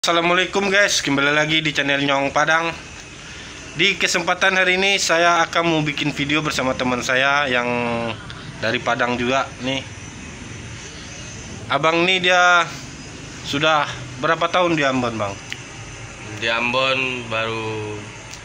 Assalamualaikum guys, kembali lagi di channel Nyong Padang. Di kesempatan hari ini saya akan mau bikin video bersama teman saya yang dari Padang juga nih. Abang nih dia sudah berapa tahun di Ambon, Bang? Di Ambon baru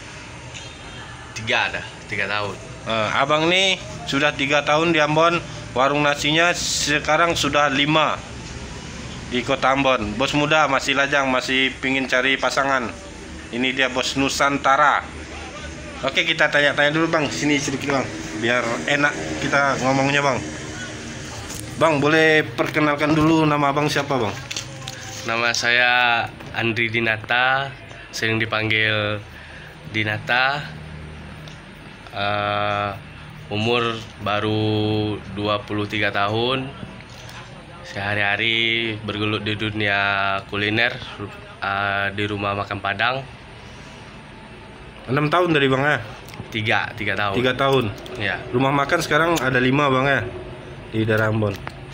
3 tahun. Abang nih sudah 3 tahun di Ambon. Warung nasinya sekarang sudah 5 di Kota Ambon. Bos muda masih lajang, masih pingin cari pasangan. Ini dia bos Nusantara. Oke, kita tanya-tanya dulu Bang. Sini sedikit Bang, biar enak kita ngomongnya Bang. Bang, boleh perkenalkan dulu nama Abang siapa Bang? Nama saya Andri Dinata, sering dipanggil Dinata. Umur baru 23 tahun. Sehari-hari bergelut di dunia kuliner di rumah makan Padang. 6 tahun dari Bang ya? 3 tahun. 3 tahun. Ya. Rumah makan sekarang ada 5 Bang ya? Di daerah Ambon.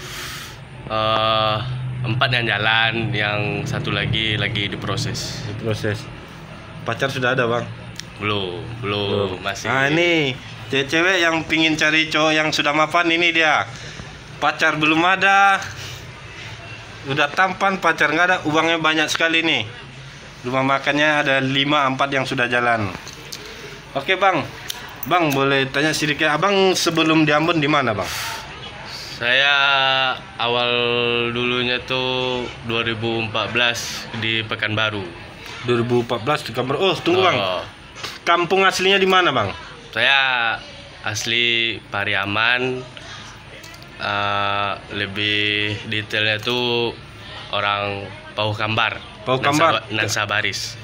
4 yang jalan, yang satu lagi diproses. Diproses. Pacar sudah ada Bang? Belum, masih. Nah ini cewek yang pingin cari cowok yang sudah mapan, ini dia. Pacar belum ada, udah tampan, pacar nggak ada, uangnya banyak sekali nih. Rumah makannya ada 5-4 yang sudah jalan. Oke Bang, Bang boleh tanya sedikit, Abang sebelum di Ambon di mana Bang? Saya awal dulunya tuh 2014 di Pekanbaru. 2014 di Pekanbaru. Oh tunggu Bang, kampung aslinya di mana Bang? Saya asli Pariaman. Lebih detailnya tuh orang Pauh Kambar. Nansabaris.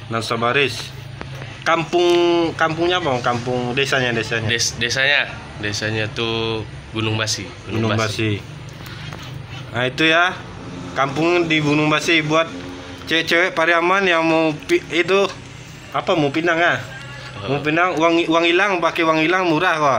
Kampungnya Bang, kampung desanya. Desanya tuh Gunung Basi. Gunung Basi. Nah itu ya, kampung di Gunung Basi. Buat cewek-cewek Pariaman yang mau itu apa, mau pinang ya? Mau pinang, uang hilang, pakai uang hilang murah kok.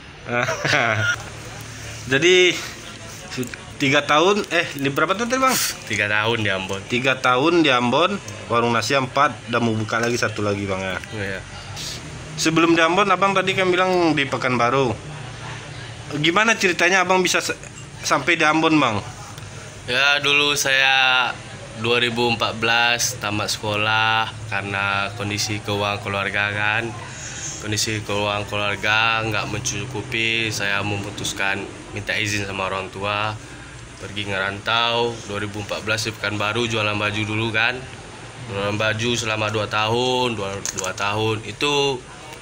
Jadi 3 tahun, ini berapa tahun tadi Bang? 3 tahun di Ambon. 3 tahun di Ambon, warung nasi 4, udah mau buka lagi satu lagi Bang ya. Iya. Sebelum di Ambon Abang tadi kan bilang di Pekanbaru. Gimana ceritanya Abang bisa sampai di Ambon Bang? Ya dulu saya 2014 tamat sekolah karena kondisi keuangan keluarga kan. Kondisi keuangan keluarga nggak mencukupi, saya memutuskan minta izin sama orang tua pergi ngerantau. 2014 di Pekanbaru jualan baju dulu kan, jualan baju selama 2 tahun. 2 tahun itu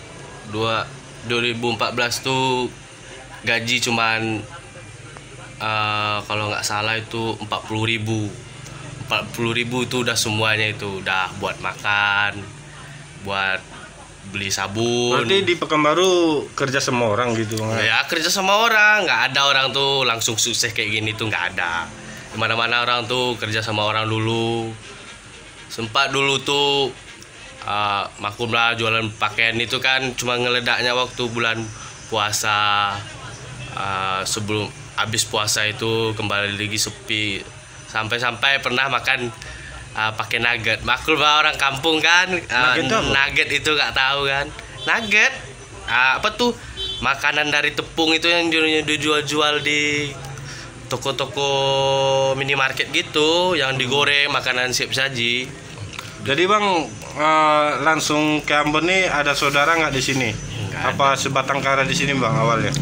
2014 tuh gaji cuman kalau nggak salah itu 40.000. 40.000 itu udah semuanya, itu udah buat makan, buat beli sabun. Berarti di Pekanbaru kerja sama orang gitu Bang? Ya kerja sama orang, nggak ada orang tuh langsung sukses kayak gini tuh, nggak ada. Dimana-mana orang tuh kerja sama orang dulu. Sempat dulu tuh maklum lah, jualan pakaian itu kan cuma ngeledaknya waktu bulan puasa. Sebelum habis puasa itu kembali lagi sepi. Sampai pernah makan pakai nugget. Maklum lah orang kampung kan. Nugget itu nggak tahu kan. Nugget apa tuh, makanan dari tepung itu yang dijual di toko-toko minimarket gitu, yang digoreng, makanan siap saji. Jadi Bang langsung ke Ambon nih, ada saudara nggak di sini? Apa sebatang kara di sini Bang awalnya?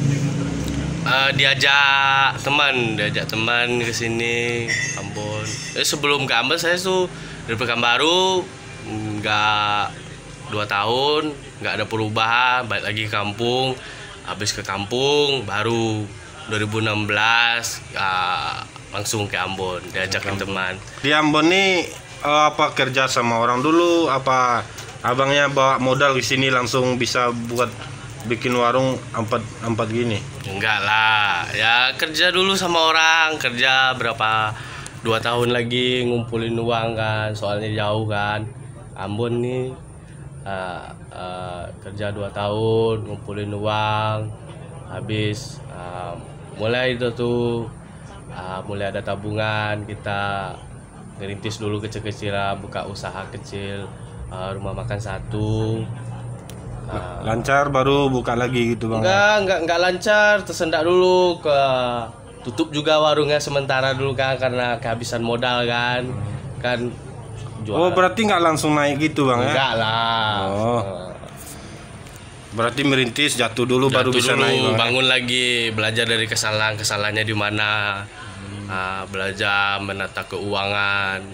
Diajak teman ke sini Ambon. Sebelum ke Ambon saya tuh dari Pekanbaru nggak 2 tahun, nggak ada perubahan, balik lagi ke kampung. Habis ke kampung baru 2016 langsung ke Ambon, diajakin teman. Di Ambon nih apa kerja sama orang dulu, apa abangnya bawa modal ke sini langsung bisa buat bikin warung 4 gini? Enggak lah, ya kerja dulu sama orang, kerja berapa 2 tahun lagi ngumpulin uang kan, soalnya jauh kan Ambon nih. Kerja 2 tahun ngumpulin uang, habis mulai itu tuh mulai ada tabungan, kita ngerintis dulu kecil-kecilan, buka usaha kecil, rumah makan satu. Lancar baru buka lagi gitu bang? Enggak lancar, tersendak dulu, tutup juga warungnya sementara dulu kan karena kehabisan modal kan Oh berarti nggak langsung naik gitu bang? Enggak lah. Berarti merintis jatuh dulu baru bisa naik bang? Bangun lagi, belajar dari kesalahannya di mana, belajar menata keuangan.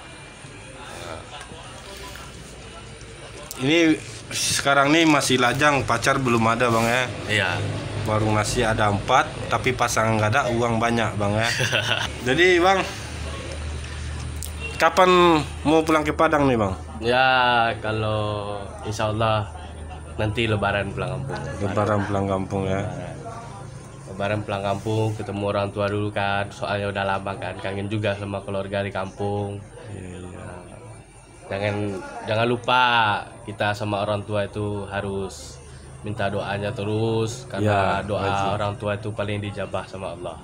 Ini sekarang nih masih lajang, pacar belum ada bang ya? Iya. Warung nasi ada 4, tapi pasangan nggak ada, uang banyak bang ya. Jadi bang, kapan mau pulang ke Padang nih bang? Ya kalau insya Allah nanti Lebaran pulang kampung. Lebaran pulang kampung ya. Lebaran pulang kampung, ketemu orang tua dulu kan, soalnya udah lama kan, kangen juga sama keluarga di kampung. Jangan lupa kita sama orang tua itu harus minta doanya terus karena doa orang tua itu paling dijabah sama Allah.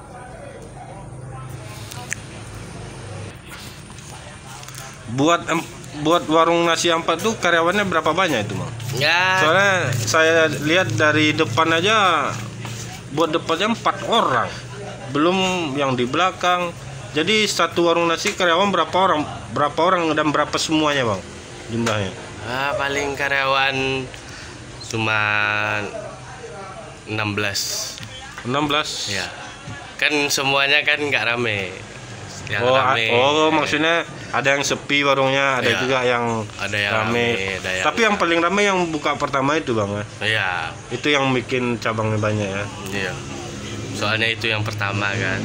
Buat warung nasi 4 tuh karyawannya berapa banyak itu bang? Ya. Soalnya saya lihat dari depan aja, buat depannya 4 orang, belum yang di belakang. Jadi satu warung nasi karyawan berapa orang dan berapa semuanya bang jumlahnya? Paling karyawan cuma 16. 16? Ya. Kan semuanya kan nggak rame. Maksudnya ada yang sepi warungnya, ada juga yang rame. Tapi yang paling rame yang buka pertama itu bang ya? Iya. Itu yang bikin cabangnya banyak ya? Iya. Soalnya itu yang pertama kan.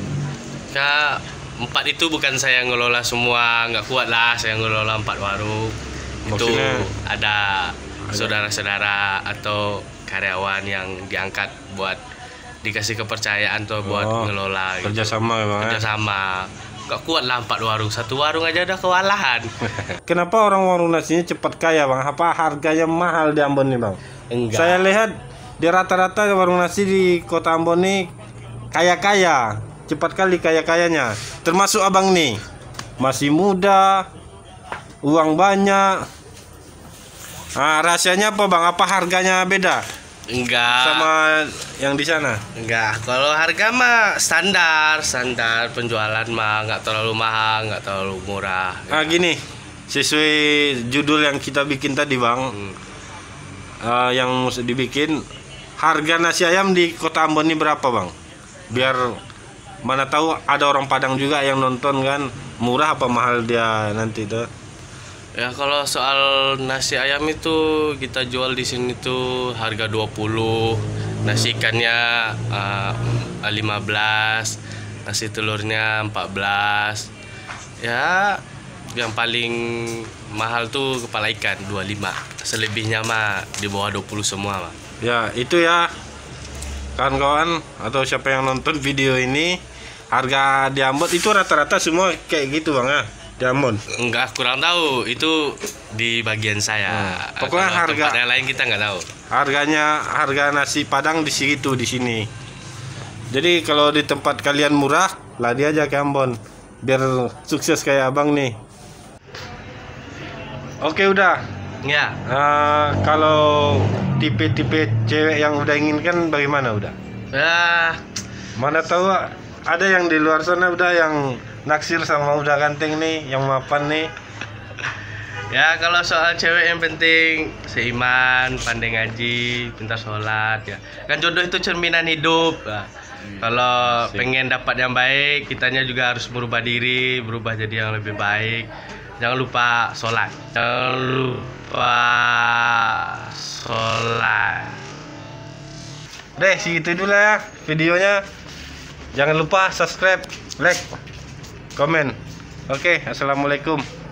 4 itu bukan saya yang ngelola semua, nggak kuat lah saya ngelola 4 warung. Maksudnya, itu ada saudara-saudara atau karyawan yang diangkat buat dikasih kepercayaan tuh buat ngelola gitu. Kerjasama ya bang? Kerjasama. Gak kuat lah 4 warung, satu warung aja udah kewalahan. Kenapa orang warung nasinya cepat kaya bang? Apa harganya mahal di Ambon nih bang? Enggak. Saya lihat di rata-rata warung nasi di kota Ambon nih kaya-kaya, cepat kali kaya-kayanya. Termasuk abang nih, masih muda, uang banyak. Rahasianya apa bang? Apa harganya beda? Enggak. Sama yang di sana? Enggak. Kalau harga mah standar penjualan mah nggak terlalu mahal, nggak terlalu murah. Gini, sesuai judul yang kita bikin tadi bang, yang mesti dibikin, harga nasi ayam di kota Ambon ini berapa bang? Biar mana tahu ada orang Padang juga yang nonton kan, murah apa mahal dia nanti tuh. Ya kalau soal nasi ayam itu kita jual di sini tuh harga 20, nasi ikannya 15, nasi telurnya 14. Ya yang paling mahal tuh kepala ikan 25. Selebihnya mah di bawah 20 semua mah. Ya itu ya kawan-kawan atau siapa yang nonton video ini, harga di Ambon itu rata-rata semua kayak gitu bang ya? Di Ambon? Enggak, kurang tahu, itu di bagian saya. Pokoknya kalau harga tempatnya lain kita nggak tahu. Harga nasi Padang di situ, di sini. Jadi kalau di tempat kalian murah, lari aja ke Ambon biar sukses kayak abang nih. Oke udah. Ya. Kalau tipe-tipe cewek yang udah inginkan bagaimana udah? Mana tahu ada yang di luar sana udah yang naksir sama udah ganteng nih, yang mapan nih. Ya kalau soal cewek yang penting seiman, pandai ngaji, pintar sholat ya. Kan jodoh itu cerminan hidup. Kalau pengen dapat yang baik, kitanya juga harus berubah diri, berubah jadi yang lebih baik. Jangan lupa sholat. Jangan lupa sholat. Deh, segitu dulu ya videonya. Jangan lupa subscribe, like, komen. Oke, assalamualaikum.